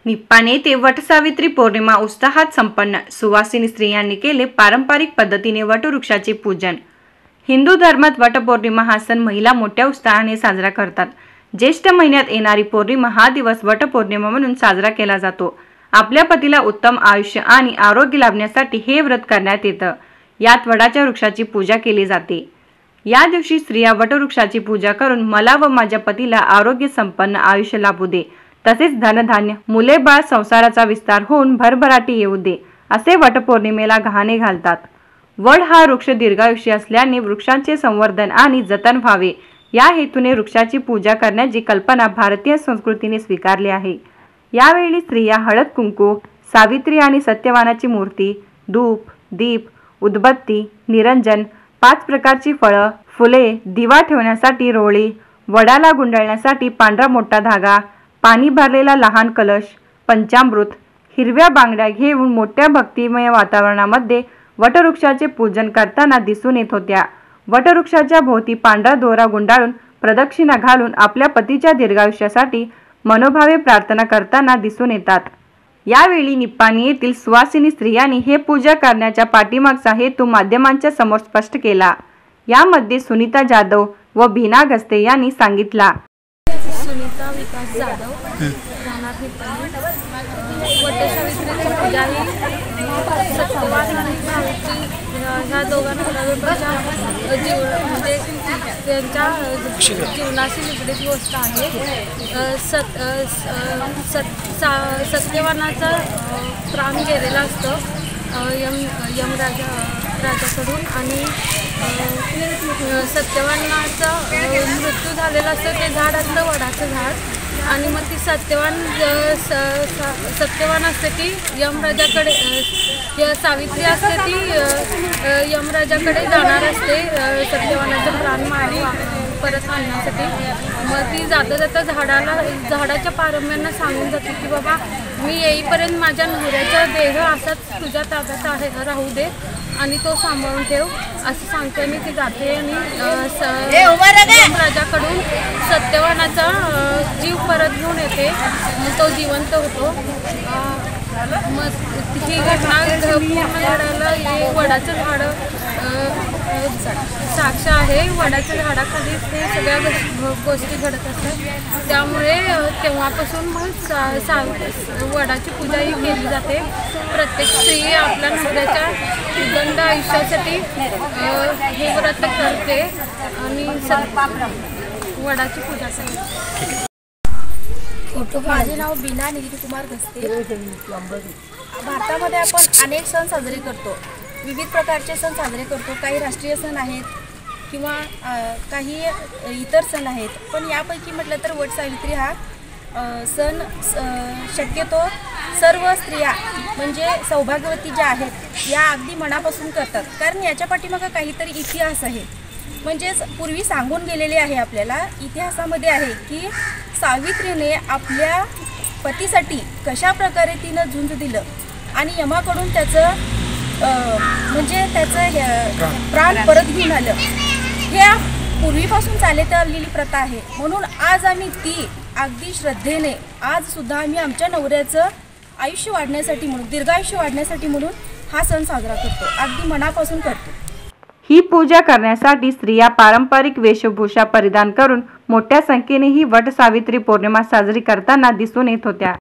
निप्पाणी येथे वटसावित्री पौर्णिमा उत्साहात संपन्न। सुवासिनी स्त्रियांनी केले पारंपरिक पद्धतीने वटवृक्षाचे पूजन। हिंदू धर्मात वटपौर्णिमा हा सण महिला मोठ्या उत्साहाने साजरा करतात। ज्येष्ठ महिन्यात येणारी पौर्णिमा हा दिवस वटपौर्णिमा म्हणून साजरा केला जातो। आपल्या पतीला उत्तम आयुष्य आणि आरोग्य लाभण्यासाठी हे व्रत करण्यात येतं। यात वडाच्या वृक्षाची पूजा केली जाते। या दिवशी स्त्रिया वटवृक्षाची पूजा करून मला व माझ्या पतीला आरोग्य संपन्न आयुष्य लाभू दे, तसेच धनधान्य, मुले बाळ, संसाराचा विस्तार होऊन भरभराटी येऊ दे, असे वटपौर्णिमेला गहाणे घालतात। वड हा वृक्ष दीर्घायुषी असल्याने वृक्षांचे संवर्धन आणि जतन व्हावे या हेतूने वृक्षाची पूजा करण्याची कल्पना भारतीय संस्कृतीने स्वीकारली आहे। यावेळी स्त्रिया हळद कुंकू, सावित्री आणि सत्यवानाची मूर्ती, धूप, दीप, उदबत्ती, निरंजन, 5 प्रकारची फळं, फुले, दिवा ठेवण्यासाठी रोळी, वडाला गुंडाळण्यासाठी पांढरा मोठा धागा, पाणी भरलेला लहान कलश, पंचामृत, हिरव्या बांगड्या घेऊन मोठ्या भक्तिमय वातावरणामध्ये वटवृक्षाचे पूजन करताना दिसून येत होत्या। वटवृक्षाच्या भोवती पांढरा दोरा गुंडाळून प्रदक्षिणा घालून आपल्या पतीच्या दीर्घायुष्यासाठी मनोभावे प्रार्थना करताना दिसून येतात। यावेळी निप्पाणी येथील सुवासिनी स्त्रियांनी हे पूजा करण्याच्या पाठीमागचा हेतू माध्यमांच्या समोर स्पष्ट केला। यामध्ये सुनीता जाधव व भीना गस्ते यांनी सांगितला। सुनीता विकास जाधव, राहणार निप्पाणी। वटसावित्रीची पूजा ही सत्यवान आणि सावित्री ह्या दोघांच्या म्हणजे त्यांच्या जीवनाशी निगडीत गोष्ट आहे। सत्यवानाचं प्राण गेलेलं असतं यमराजाकडून आणि सत्यवानाचा मृत्यू झालेला असतं। ते झाड असतं वडाचं झाड आणि मग ती सत्यवान असते ती यमराजाकडे, सावित्री असते ती यमराजाकडे जाणार असते सत्यवानाचं प्राण परत आणण्यासाठी। मग ती जाता जाता झाडाच्या पारंब्यांना सांगून जाते की बाबा मी येईपर्यंत माझ्या नवऱ्याचा देह असाच तुझ्या ताब्यात आहे, राहू दे आणि तो सांभाळून ठेव, असं सांगते आणि ती जाते आणि यमराजाकडून सत्यवानाचा जीव परत घेऊन येते, तो जिवंत होतो। मग ही घटना पूर्ण घडायला हे वडाचं झाड साक्ष आहे। वडाच्या झाडाखाली ते सगळ्या गोष्टी घडत असतात। त्यामुळे तेव्हापासून मग वडाची पूजा ही केली जाते। प्रत्येक स्त्री आपल्या नवऱ्याच्या उदंड आयुष्यासाठी हे व्रत करते आणि वडाची पूजा करते। माझे नाव बीना कुमार गस्ते। भारतामध्ये आपण अनेक सण साजरे करतो, विविध प्रकारचे सण साजरे करतो। काही राष्ट्रीय सण आहेत किंवा काही इतर सण आहेत, पण यापैकी म्हटलं तर वटसावित्री हा सण शक्यतो सर्व स्त्रिया म्हणजे सौभाग्यवती ज्या आहेत या अगदी मनापासून करतात, कारण याच्या पाठीमागे काहीतरी इतिहास आहे। म्हणजेच पूर्वी सांगून गेलेले आहे आपल्याला, इतिहासामध्ये आहे की सावित्रीने आपल्या पतीसाठी कशा प्रकारे तिनं झुंज दिलं आणि यमाकडून त्याचं म्हणजे त्याचं प्राण परत घेऊन आलं। हे पूर्वीपासून चालत आलेली प्रथा आहे, म्हणून आज आम्ही ती अगदी श्रद्धेने आज सुद्धा आम्ही आमच्या नवऱ्याचं आयुष्य वाढण्यासाठी म्हणून, दीर्घायुष्य वाढण्यासाठी म्हणून हा सण साजरा करतो, अगदी मनापासून करतो। ही पूजा करण्यासाठी स्त्रिया पारंपरिक वेशभूषा परिधान करून मोठ्या संख्येने ही वटसावित्री पौर्णिमा साजरी करताना दिसून येत होत्या।